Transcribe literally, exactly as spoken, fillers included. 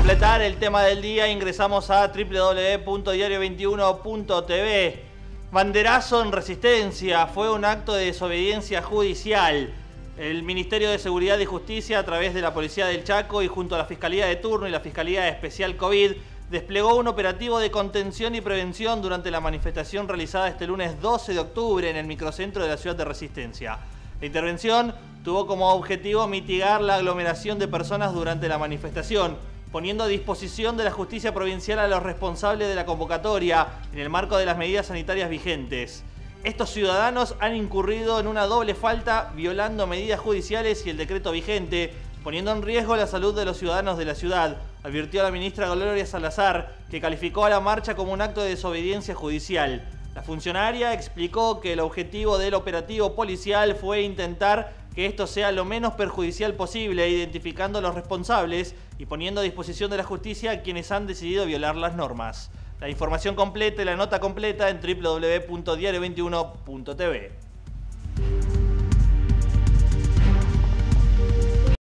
completar el tema del día ingresamos a doble u doble u doble u punto diario veintiuno punto t v. Banderazo en Resistencia, fue un acto de desobediencia judicial. El Ministerio de Seguridad y Justicia, a través de la Policía del Chaco y junto a la Fiscalía de Turno y la Fiscalía Especial COVID, desplegó un operativo de contención y prevención durante la manifestación realizada este lunes doce de octubre en el microcentro de la ciudad de Resistencia. La intervención tuvo como objetivo mitigar la aglomeración de personas durante la manifestación, poniendo a disposición de la justicia provincial a los responsables de la convocatoria en el marco de las medidas sanitarias vigentes. Estos ciudadanos han incurrido en una doble falta, violando medidas judiciales y el decreto vigente, poniendo en riesgo la salud de los ciudadanos de la ciudad, advirtió la ministra Gloria Salazar, que calificó a la marcha como un acto de desobediencia judicial. La funcionaria explicó que el objetivo del operativo policial fue intentar que esto sea lo menos perjudicial posible, identificando a los responsables y poniendo a disposición de la justicia a quienes han decidido violar las normas. La información completa y la nota completa en doble u doble u doble u punto diario veintiuno punto t v.